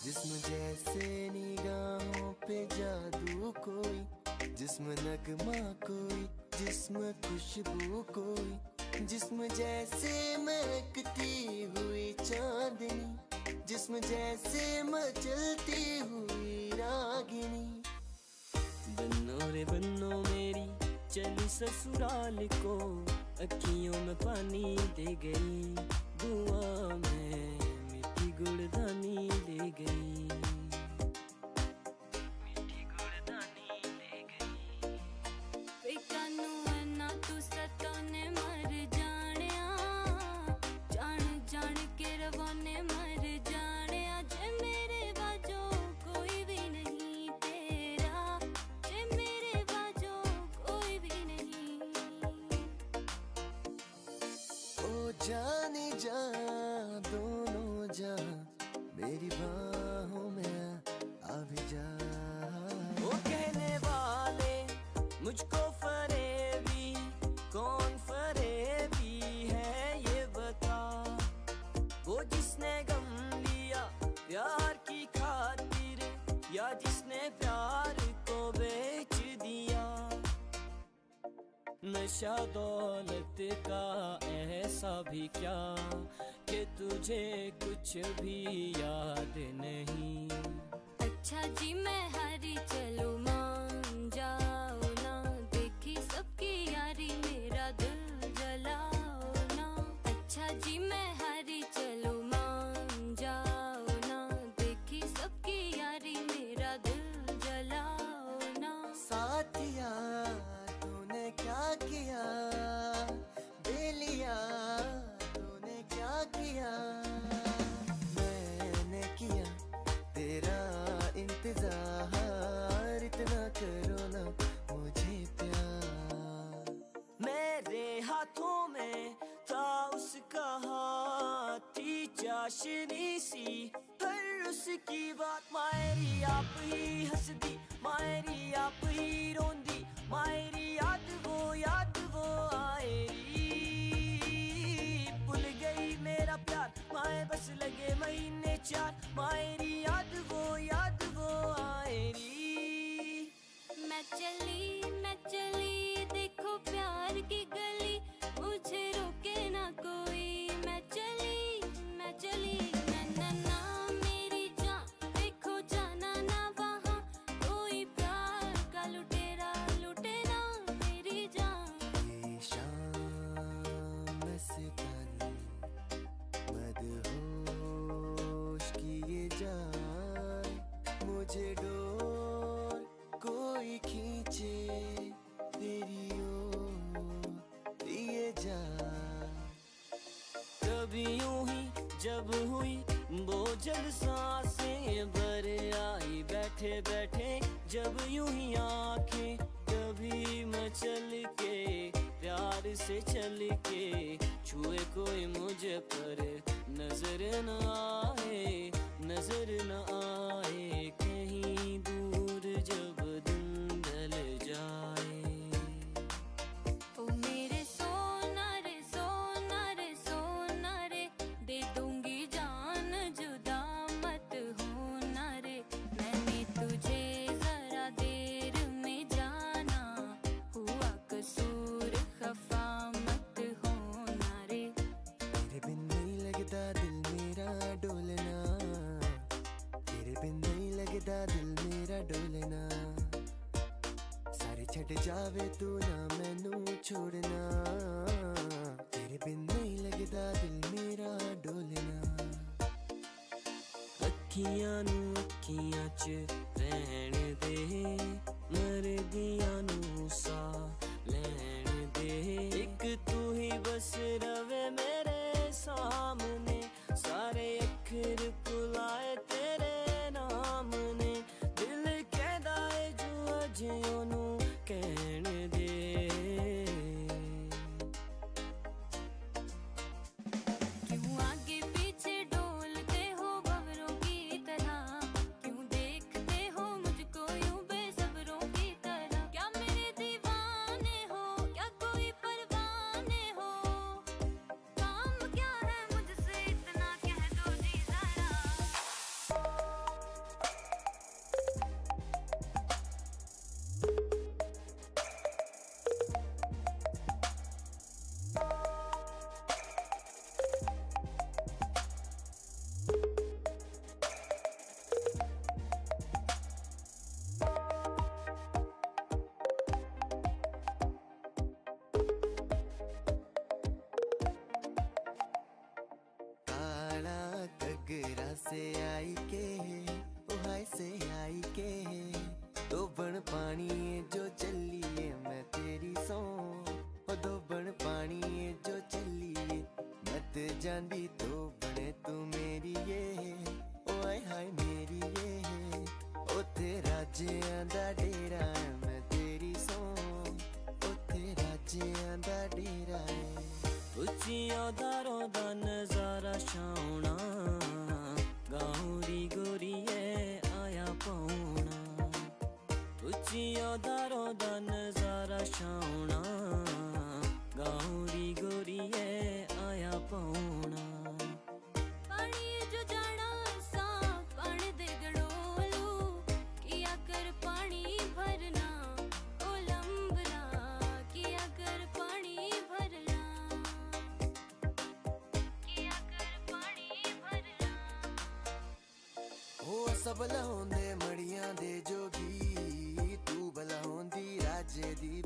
जिस्म जैसे निगाहों पे जादू कोई, जिस्म नगमा कोई, जिस्म खुशबू कोई, जिस्म जैसे महकती हुई चांदनी, जिस्म जैसे मचलती हुई रागिनी। बन्नो रे बन्नो मेरी चली ससुराल को, अखियों में पानी दे गई, बुआ में मीठी गुड़दानी ले गई, मीठी गुड़दानी ले गई। बेकानू ना तू सताने मर जानिया, जान जान के रवाने मर जानिया। जे मेरे बाजो कोई भी नहीं तेरा, जे मेरे बाजो कोई भी नहीं। ओ जाने जा दोनों जा, मेरी बाहों में आ भी जा। वो कहने वाले मुझको फरेबी, कौन फरेबी है ये बता। वो जिसने गम लिया प्यार की खातिर, या जिसने प्यार को बेच दिया। नशा दौलत का ऐसा भी क्या कि तुझे कुछ भी याद नहीं। अच्छा जी मैं हारी चलो मान जाओ ना, देखी सबकी यारी मेरा दिल जलाओ ना। अच्छा जी मैं हारी चलो मान जाओ ना, देखी सबकी यारी मेरा दिल जलाओ ना। साथिया तूने क्या किया, बेलिया तूने क्या किया। मैंने किया तेरा इंतजार, इतना करो ना मुझे प्यार। मेरे हाथों में था उसका हाथ, थी चाशनी सी हर उसकी बात। मायरी आप ही हंसदी, मायरी आप ही रोंदी, मायरी याद वो आएरी। भूल गई मेरा प्यार माए बस लगे महीने 4, मायरी याद वो आएरी। मैं चली देखो प्यार की गली, मुझे रोके ना कोई। मैं चली ना ना मेरी जान, देखो जाना ना वहाँ कोई प्यार का लुटेरा लुटे ना मेरी जान। ये शाम मस्तानी मदहोश किए जाए, मुझे डोर कोई खींचे तेरी ओर लिए जा। कभी यूं ही जब हुई बोझल सांसें भर आई, बैठे बैठे जब यूं ही आंखें, कभी मचल के प्यार से चल के छुए कोई मुझे पर नजर न आए, नजर न आए। कहीं दूर जब दिन ढल जाए। ओ मेरे सोना रे सोना रे सोना रे, दे दूंगी जान जुदा मत होना रे। मैंने तुझे जरा देर में जाना, हुआ कसूर खफा मत होना रे। तेरे बिन नहीं लगता दिल मेरा डोलना, तेरे बिन नहीं लगता दिल मेरा डोलना। सारे छड़ जावे तू ना मैनू छोड़ना, तेरे बिन नहीं लगता दिल मेरा डोलना। अखियां नू अखियां च रहन दे, मरदियां नू सा लैन दे। एक तू ही बस रवे मेरे सामने, सारे अखर बुलाए तेरे नाम ने। दिल कहदा है जो अजे ओनू कहन दे। क्यों आगे पीछे डोलते हो भंवरों की तरह, क्यों देखते हो मुझको यूं बेसब्रों की तरह। क्या से आई के ओ हाय से आई के दो बन पानी जो चलिए मैं तेरी सौ ओ दो बन पानी जो चलिए मत जांदी तो बने तू मेरी ये ओ हाय हाय मेरी ये ओ तेरा जियां दा डेरा है मैं तेरी सौ ओ तेरा जियां दा डेरा है उचिया दारों दा नजारा छाउना गाउरी गोरिए आया पौना उचिया दारों दा नजारा छाउना गाउरी गोरिए आया पौना पानी जो जाना सा पानी दे गड़ोलू किया कर पानी भरना ओ लंबरा किया कर पानी भरना किया कर पानी भरना ओ सब होंदे मड़ियां दे जोगी तू भला होंदी राजे दी